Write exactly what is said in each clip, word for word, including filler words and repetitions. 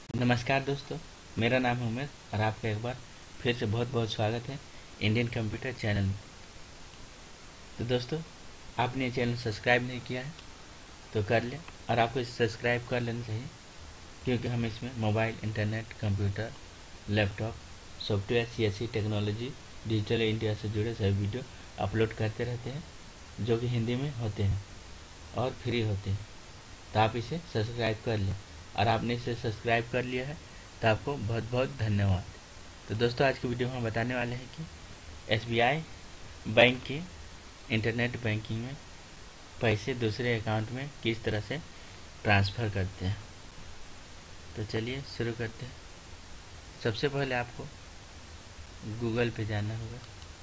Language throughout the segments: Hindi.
नमस्कार दोस्तों, मेरा नाम है उमेश और आपका एक बार फिर से बहुत बहुत स्वागत है इंडियन कंप्यूटर चैनल में। तो दोस्तों, आपने ये चैनल सब्सक्राइब नहीं किया है तो कर लें, और आपको इसे सब्सक्राइब कर लेना चाहिए क्योंकि हम इसमें mobile, internet, computer, laptop, software, CSC technology, digital India से जुड़े सभी वीडियो अपलोड करते रहते हैं जो कि हिंदी में होते हैं और फ्री होते हैं। तो आप इसे सब्सक्राइब कर लें, और आपने इसे सब्सक्राइब कर लिया है तो आपको बहुत बहुत धन्यवाद। तो दोस्तों, आज की वीडियो में हम बताने वाले हैं कि एसबीआई बैंक की इंटरनेट बैंकिंग में पैसे दूसरे अकाउंट में किस तरह से ट्रांसफ़र करते हैं। तो चलिए शुरू करते हैं। सबसे पहले आपको गूगल पे जाना होगा।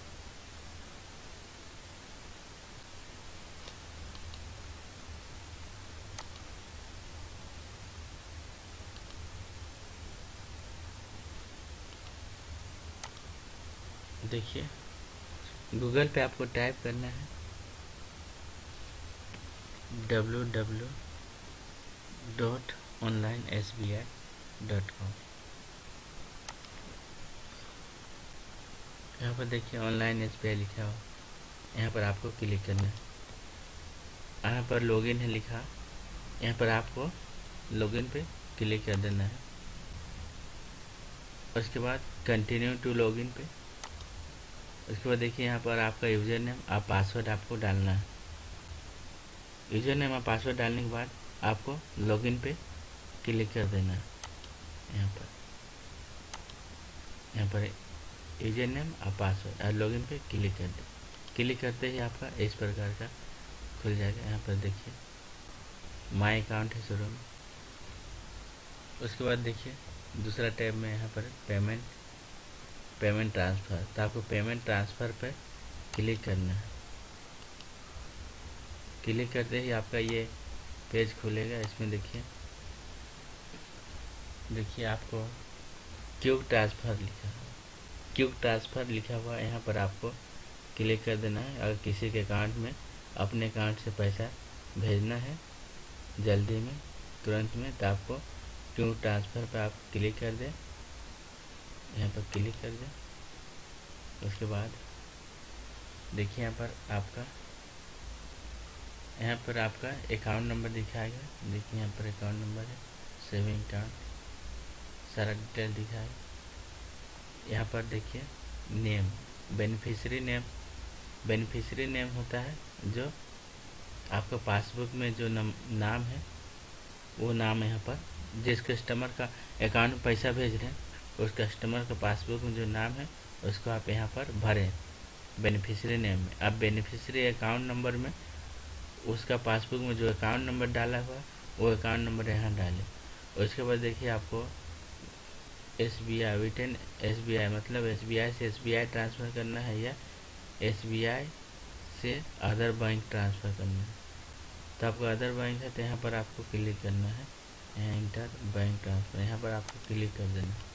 देखिए, गूगल पे आपको टाइप करना है W W dot online S B I dot com. यहाँ पर देखिए ऑनलाइन एस बी आई लिखा हुआ, यहाँ पर आपको क्लिक करना है। यहाँ पर लॉगिन है लिखा, यहाँ पर आपको लॉगिन पे क्लिक कर देना है। उसके बाद कंटिन्यू टू लॉगिन पे। उसके बाद देखिए यहाँ पर आपका यूज़र नेम और पासवर्ड आपको डालना है। यूज़र नेम और पासवर्ड डालने के बाद आपको लॉगिन पे क्लिक कर देना है। यहाँ पर यहाँ पर यूज़र नेम और पासवर्ड और लॉगिन पे क्लिक कर दे। क्लिक करते ही आपका इस प्रकार का खुल जाएगा। यहाँ पर देखिए माई अकाउंट है शुरू में। उसके बाद देखिए दूसरा टैब में यहाँ पर पेमेंट पेमेंट ट्रांसफ़र। तो आपको पेमेंट ट्रांसफ़र पर क्लिक करना है। क्लिक करते ही आपका ये पेज खुलेगा। इसमें देखिए देखिए आपको क्विक ट्रांसफ़र लिखा हुआ क्विक ट्रांसफ़र लिखा हुआ यहाँ पर आपको क्लिक कर देना है। अगर किसी के अकाउंट में अपने अकाउंट से पैसा भेजना है जल्दी में, तुरंत में, तो आपको क्विक ट्रांसफ़र पर आप क्लिक कर दें। यहाँ पर क्लिक कर दें। उसके बाद देखिए यहाँ पर आपका यहाँ पर आपका अकाउंट नंबर दिखाएगा। देखिए यहाँ पर अकाउंट नंबर है, सेविंग अकाउंट, सारा डिटेल दिखाएगा। यहाँ पर देखिए name, beneficiary name beneficiary name होता है जो आपका पासबुक में जो नम, नाम है वो नाम यहाँ पर जिस कस्टमर का अकाउंट में पैसा भेज रहे हैं उस कस्टमर का पासबुक में जो नाम है उसको आप यहाँ पर भरें बेनिफिशियरी नेम में। अब बेनिफिशियरी अकाउंट नंबर में उसका पासबुक में जो अकाउंट नंबर डाला हुआ वो अकाउंट नंबर यहाँ डालें। उसके बाद देखिए आपको S B I return S B I मतलब एस बी आई से एस बी आई ट्रांसफ़र करना है या एस बी आई से अदर बैंक ट्रांसफ़र करना है। तो आपको अदर बैंक है तो यहाँ पर आपको क्लिक करना है, यहाँ इंटर बैंक ट्रांसफ़र, यहाँ पर आपको क्लिक कर देना है।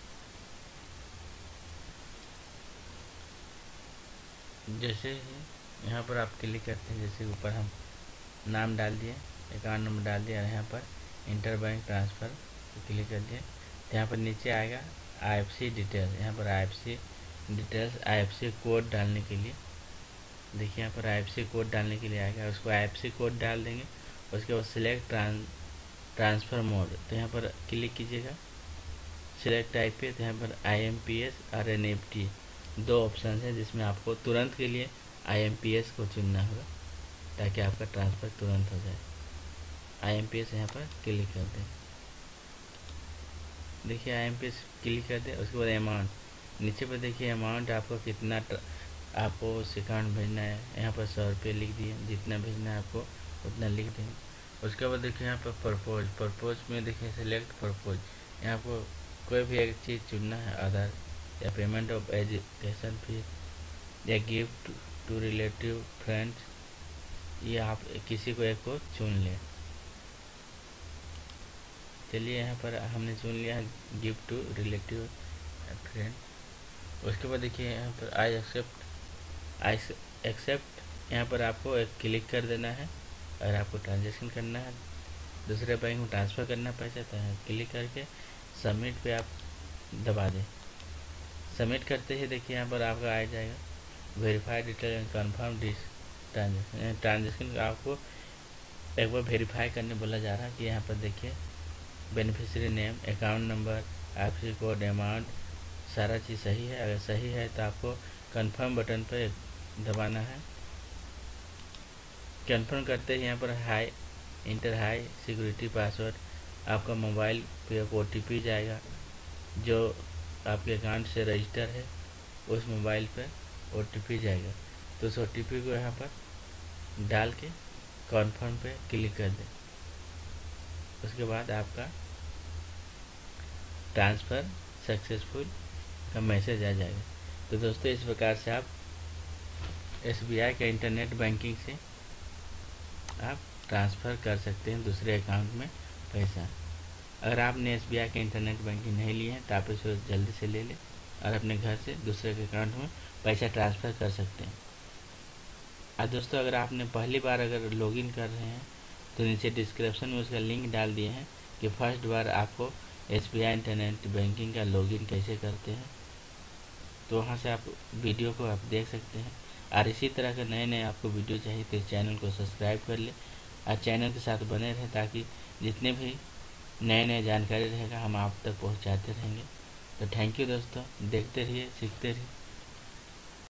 जैसे ही यहाँ पर आप क्लिक करते हैं, जैसे ऊपर हम नाम डाल दिए, अकाउंट नंबर डाल दिया, यहाँ पर इंटर बैंक ट्रांसफ़र क्लिक कर दिए तो यहाँ पर नीचे आएगा आई एफ सी डिटेल। यहाँ पर I F C details I F C code डालने के लिए, देखिए यहाँ पर आई एफ सी कोड डालने के लिए आएगा। उसको आई एफ सी कोड डाल देंगे। उसके बाद सिलेक्ट ट्रांसफ़र मोड, तो यहाँ पर क्लिक कीजिएगा। सिलेक्ट टाइप पे, तो यहाँ पर आई एम पी एस और एन एफ टी दो ऑप्शन है जिसमें आपको तुरंत के लिए आई एम पी एस को चुनना होगा ताकि आपका ट्रांसफ़र तुरंत हो जाए। आई एम पी एस यहाँ पर क्लिक कर दें। देखिए I M P S click कर दें। उसके बाद अमाउंट, नीचे पर देखिए अमाउंट आपको कितना आपको उस अकाउंट भेजना है। यहाँ पर सौ रुपये लिख दिए, जितना भेजना है आपको उतना लिख देंगे। उसके बाद देखिए यहाँ पर परपोज परपोज में देखिए सिलेक्ट परपोज, यहाँ आपको कोई भी एक चीज़ चुनना है, आधार या पेमेंट ऑफ एजुकेशन फीस या गिफ्ट टू रिलेटिव फ्रेंड्स, ये आप किसी को एक को चुन लें। चलिए यहाँ पर हमने चुन लिया है गिफ्ट टू रिलेटिव फ्रेंड। उसके बाद देखिए यहाँ पर आई एक्सेप्ट आई एक्सेप्ट यहाँ पर आपको एक क्लिक कर देना है। अगर आपको ट्रांजेक्शन करना है, दूसरे बैंक में ट्रांसफ़र करना पैसा, तो यहाँ क्लिक करके सबमिट पे आप दबा दें। सबमिट करते ही देखिए यहाँ पर आपका आ जाएगा verify detail and confirm this transaction transaction आपको एक बार वेरीफाई करने बोला जा रहा है कि यहाँ पर देखिए beneficiary name, account number, IFSC code, amount, सारा चीज़ सही है। अगर सही है तो आपको कंफर्म बटन पर दबाना है। कंफर्म करते ही यहाँ पर high enter high security password, आपका मोबाइल पे एक ओ टी पी जाएगा जो आपके अकाउंट से रजिस्टर है, उस मोबाइल पे ओ टी पी जाएगा। तो उस ओ टी पी को यहाँ पर डाल के कन्फर्म पे क्लिक कर दें। उसके बाद आपका ट्रांसफ़र सक्सेसफुल का मैसेज आ जाएगा। तो दोस्तों इस प्रकार से आप एस बी आई का इंटरनेट बैंकिंग से आप ट्रांसफ़र कर सकते हैं दूसरे अकाउंट में पैसा। अगर आपने एस बी आई का इंटरनेट बैंकिंग नहीं लिए हैं तो आप इसे जल्दी से ले लें और अपने घर से दूसरे के अकाउंट में पैसा ट्रांसफ़र कर सकते हैं। और दोस्तों अगर आपने पहली बार अगर लॉगिन कर रहे हैं तो नीचे डिस्क्रिप्शन में उसका लिंक डाल दिए हैं कि फर्स्ट बार आपको S B I internet banking का लॉगिन कैसे करते हैं, तो वहाँ से आप वीडियो को आप देख सकते हैं। और इसी तरह के नए नए आपको वीडियो चाहिए तो इस चैनल को सब्सक्राइब कर ले और चैनल के साथ बने रहें ताकि जितने भी नए नए जानकारी रहेगा हम आप तक पहुँचाते रहेंगे। तो थैंक यू दोस्तों, देखते रहिए, सीखते रहिए।